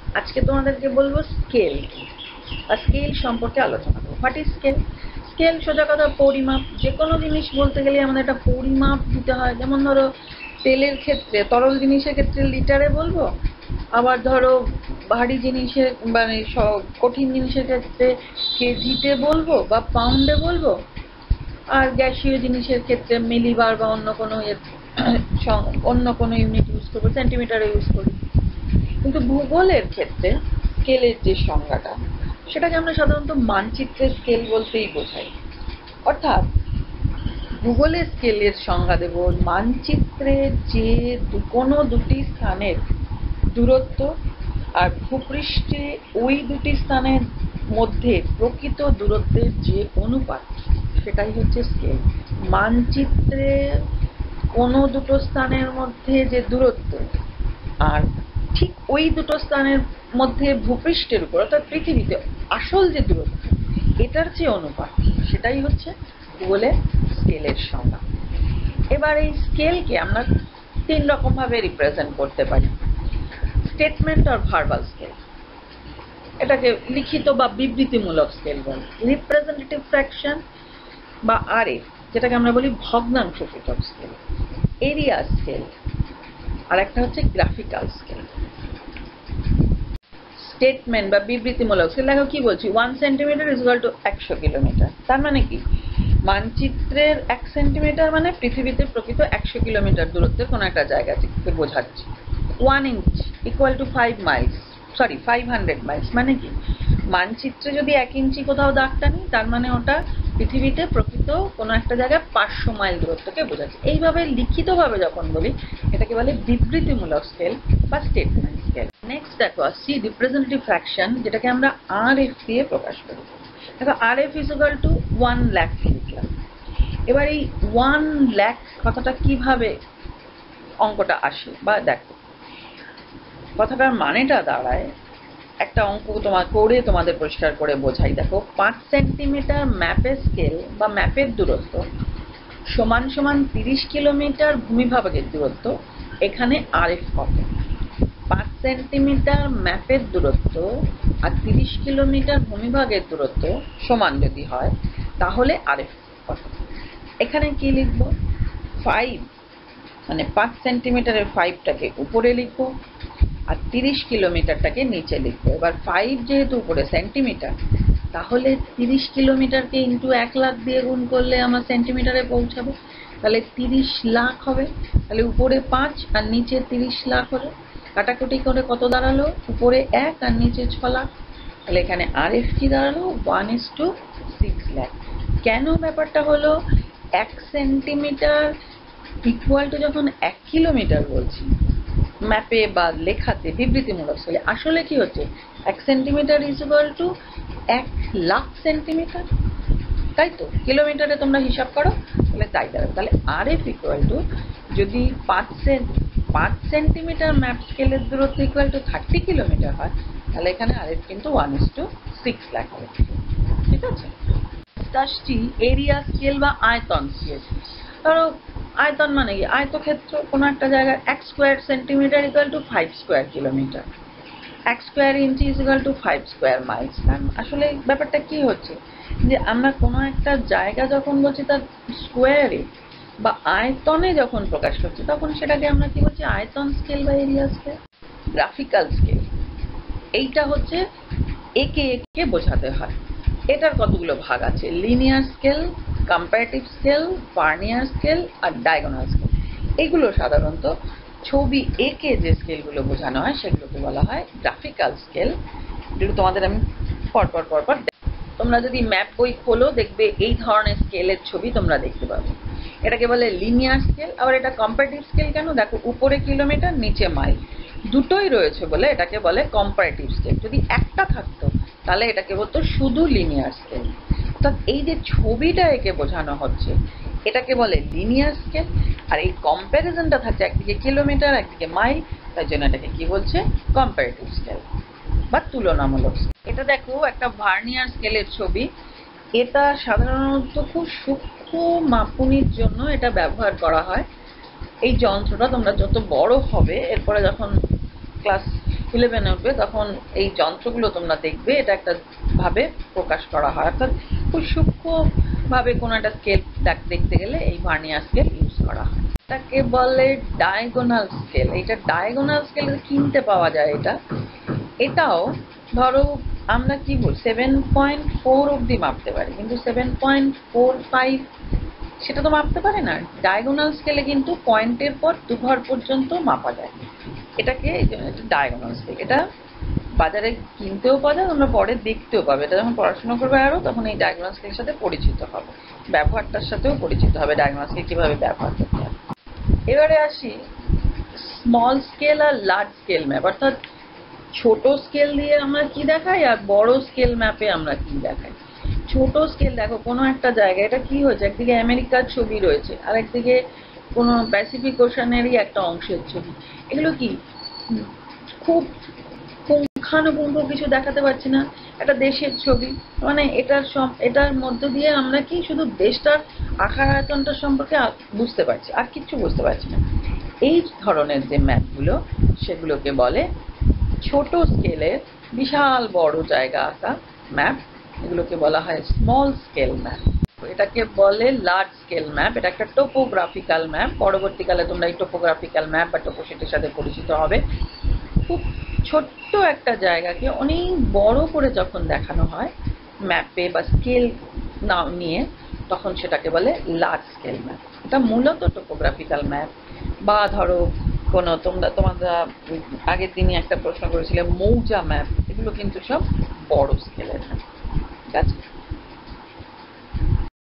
আজকে তোমাদেরকে বলবো স্কেল কি, আর স্কেল সম্পর্কে আলোচনা করবো। What is scale? স্কেল সোজা কথা পরিমাপ। যে কোনো জিনিস বলতে গেলে আমাদের একটা পরিমাপ দিতে হয়। যেমন ধরো তেলের ক্ষেত্রে, তরল জিনিসের ক্ষেত্রে লিটারে বলবো, আবার ধরো ভারী জিনিসের মানে কঠিন জিনিসের ক্ষেত্রে কেজিতে বলবো বা পাউন্ডে বলবো, আর গ্যাসীয় জিনিসের ক্ষেত্রে মিলিবার বা অন্য কোনো ইউনিট ইউজ করবো, সেন্টিমিটারে ইউজ করি। কিন্তু ভূগোলের ক্ষেত্রে স্কেলের যে সংজ্ঞাটা, সেটাকে আমরা সাধারণত মানচিত্রের স্কেল বলতেই বোঝাই। অর্থাৎ ভূগোলের স্কেলের সংজ্ঞা দেব মানচিত্রে যে কোনো দুটি স্থানের দূরত্ব আর ভূপৃষ্ঠে ওই দুটি স্থানের মধ্যে প্রকৃত দূরত্বের যে অনুপাত, সেটাই হচ্ছে স্কেল। মানচিত্রে কোনো দুটো স্থানের মধ্যে যে দূরত্ব আর ঠিক ওই দুটো স্থানের মধ্যে ভূপৃষ্ঠের উপর অর্থাৎ পৃথিবীতে আসল যে দূরত্ব, এটার যে অনুপাত, সেটাই হচ্ছে ভূগোলের স্কেলের সংজ্ঞা। এবার এই স্কেলকে আমরা তিন রকম ভাবে রিপ্রেজেন্ট করতে পারি। স্টেটমেন্ট আর ভার্বাল স্কেল, এটাকে লিখিত বা বিবৃতিমূলক স্কেল বলে। রিপ্রেজেন্টেটিভ ফ্র্যাকশন বা আরএফ, যেটাকে আমরা বলি ভগ্নাংশ সূচক স্কেল। এরিয়া স্কেল, আর একটা হচ্ছে গ্রাফিক্যাল স্কেল। স্টেটমেন্ট বা বিবৃতিমূলক স্কেল, দেখো কি বলছি, 1 centimetre is equal to 100 kilometre. তার মানে কি, মানচিত্রের 1 সেন্টিমিটার মানে পৃথিবীতে প্রকৃত 100 কিলোমিটার দূরত্বের কোনো একটা জায়গাকে বোঝাচ্ছে। 1 inch equal to 5 miles, sorry 500 miles. মানে কি, মানচিত্রে যদি 1 ইঞ্চি কোথাও দাগ টানি, তার মানে ওটা পৃথিবীতে প্রকৃত কোনো একটা জায়গায় 500 মাইল দূরত্বকে বোঝাচ্ছে। এইভাবে লিখিতভাবে যখন বলি, এটাকে বলে বিবৃতিমূলক স্কেল বা স্টেটমেন্ট স্কেল। নেক্সট দেখো আসছি রিপ্রেজেন্টেটিভ ফ্র্যাকশন, যেটাকে আমরা আরএফ দিয়ে প্রকাশ করি। দেখো RF is equal to 1 lakh লিখলাম। এবার এই 1 লাখ কথাটা কিভাবে অঙ্কটা আসে, বা দেখো কথাটার মানেটা দাঁড়ায়, একটা অঙ্ক তোমাদের পরিষ্কার করে বোঝাই। দেখো 5 সেন্টিমিটার ম্যাপের স্কেল বা ম্যাপের দূরত্ব সমান সমান 30 কিলোমিটার ভূমিভাগের দূরত্ব। এখানে আরএফ কত? 5 সেন্টিমিটার ম্যাপের দূরত্ব আর 30 কিলোমিটার ভূমিভাগের দূরত্ব সমান যদি হয়, তাহলে আরএফ কত? এখানে কি লিখবো? 5 মানে 5 সেন্টিমিটারের 5টাকে উপরে লিখবো আর 30 কিলোমিটারটাকে নিচে লিখবো। এবার 5 যেহেতু উপরে সেন্টিমিটার, তাহলে 30 কিলোমিটারকে ইন্টু 1 লাখ দিয়ে গুণ করলে আমার সেন্টিমিটারে পৌঁছাবে। তাহলে 30 লাখ হবে। তাহলে উপরে 5 আর নিচে 30 লাখ হলো। কাটাকুটি করে কত দাঁড়ালো? উপরে 1 আর নিচে 6 লাখ। তাহলে এখানে আরএফ কি দাঁড়ালো? 1:6 লাখ। কেন ব্যাপারটা হলো 1 সেন্টিমিটার ইকুয়াল টু যখন 1 কিলোমিটার বলছি ম্যাপে বা লেখাতে বিবৃতিমূলক স্কেলে, আসলে কি হচ্ছে 1 centimetre is equal to 1 lakh centimetre, তাই তো? কিলোমিটারে তোমরা হিসাব করো, তাহলে তাই দাঁড়াবে। তাহলে আরএফ ইকুয়াল টু, যদি 5 সেন্টিমিটার ম্যাপ স্কেলের দূরত্ব ইকুয়াল টু 30 কিলোমিটার হয়, তাহলে এখানে আরএফ কিন্তু 1:6 লাখ হবে। ঠিক আছে? আসছি এরিয়া স্কেল বা আয়তন স্কেল। ধরো আয়তন মানে কি, আয়তক্ষেত্র কোনো একটা জায়গায় 1 square centimetre equal to 5 square kilometre, 1 square inch is equal to 5 square miles. কারণ আসলে ব্যাপারটা কি হচ্ছে, যে আমরা কোনো একটা জায়গা যখন বলছি তার স্কোয়ারে বা আয়তনে যখন প্রকাশ করছি, তখন সেটাকে আমরা কি বলছি? আয়তন স্কেল বা এরিয়া স্কেল। গ্রাফিক্যাল স্কেল, এইটা হচ্ছে একে একে বোঝাতে হয়। এটার কতগুলো ভাগ আছে: linear scale, comparative scale, vernier scale আর ডায়াগোনাল স্কেল। এগুলো সাধারণত ছবি এঁকে যে স্কেলগুলো বোঝানো হয়, সেগুলোকে বলা হয় গ্রাফিক্যাল স্কেল। যেগুলো তোমাদের আমি পরপর তোমরা যদি ম্যাপ বই খোলো, দেখবে এই ধরনের স্কেলের ছবি তোমরা দেখতে পাবে। এটাকে বলে লিনিয়ার স্কেল। আবার এটা কম্পারেটিভ স্কেল কেন? দেখো উপরে কিলোমিটার নিচে মাইল, দুটোই রয়েছে বলে এটাকে বলে কম্পারেটিভ স্কেল। যদি একটা থাকতো, তাহলে এটাকে বলতো শুধু লিনিয়ার স্কেল। অর্থাৎ এই যে ছবিটা একে বোঝানো হচ্ছে, এটাকে বলে লিনিয়ার স্কেল। আর এই কম্প্যারিজনটা থাকছে একদিকে কিলোমিটার একদিকে মাইল, তাই জন্য এটাকে কি বলছে? কম্পারেটিভ স্কেল বা তুলনামূলক। এটা দেখো একটা ভার্নিয়ার স্কেলের ছবি। এটা সাধারণত খুব সূক্ষ্ম মাপুনির জন্য এটা ব্যবহার করা হয়। এই যন্ত্রটা তোমরা যত বড় হবে, এরপরে যখন ক্লাস 11-এ উঠবে তখন এই যন্ত্রগুলো তোমরা দেখবে এটা একটা ভাবে প্রকাশ করা হয়, অর্থাৎ খুব সূক্ষ্মভাবে কোনো একটা স্কেল দেখতে গেলে এই ভার্নিয়ার স্কেল ইউজ করা হয়। এটাকে বলে ডায়াগোনাল স্কেল। এটা ডায়াগোনাল স্কেল কিনতে পাওয়া যায়। এটাও ধরো আমরা কি বল 7.4 অবধি মাপতে পারি, কিন্তু 7.45 সেটা তো মাপতে পারে না। ডায়াগোনাল স্কেলে কিন্তু পয়েন্টের পর 2 ঘর পর্যন্ত মাপা যায়। এটাকে ডায়াগোনাল স্কেল। এটা বাজারে কিনতেও পাওয়া যায়, তোমরা পরে দেখতেও পাবে। এটা যখন পড়াশোনা করবে আরো তখন এই ডায়াগোনাল স্কেলের সাথে পরিচিত হবে, ব্যবহারটার সাথেও পরিচিত হবে, ডায়াগোনাল স্কেল কিভাবে ব্যবহার করতে হবে। এবারে আসি স্মল স্কেল আর লার্জ স্কেল ম্যাপ, অর্থাৎ ছোট স্কেল দিয়ে আমরা কি দেখাই আর বড় স্কেল ম্যাপে আমরা কি দেখাই। ছোট স্কেল দেখো কোনো একটা জায়গায় এটা কি হয়েছে, একদিকে আমেরিকার ছবি রয়েছে আর একদিকে কোনো প্যাসিফিক ওশানেরই একটা অংশের ছবি। এগুলো কি খুব পুঙ্খানুপুঙ্খ কিছু দেখাতে পারছি না, একটা দেশের ছবি, মানে এটার মধ্য দিয়ে আমরা কি শুধু দেশটার আকার আয়তনটা সম্পর্কে বুঝতে পারছি, আর কিচ্ছু বুঝতে পারছি না। এই ধরনের যে ম্যাপগুলো সেগুলোকে বলে ছোট স্কেলের বিশাল বড় জায়গা আঁকা ম্যাপ, এগুলোকে বলা হয় স্মল স্কেল ম্যাপ। এটাকে বলে লার্জ স্কেল ম্যাপ। এটা একটা টোপোগ্রাফিক্যাল ম্যাপ। পরবর্তীকালে তোমরা এই টোপোগ্রাফিক্যাল ম্যাপ বা টোপোশিটের সাথে পরিচিত হবে। খুব ছোট্ট একটা জায়গাকে অনেক বড় করে যখন দেখানো হয় ম্যাপে বা স্কেল নাম নিয়ে, তখন সেটাকে বলে লার্জ স্কেল ম্যাপ। এটা মূলত টোপোগ্রাফিক্যাল ম্যাপ। বা ধরো কোনো তোমরা আগের দিনই একটা প্রশ্ন করেছিলে মৌজা ম্যাপ, এগুলো কিন্তু সব বড় স্কেলের ম্যাপ। ঠিক আছে।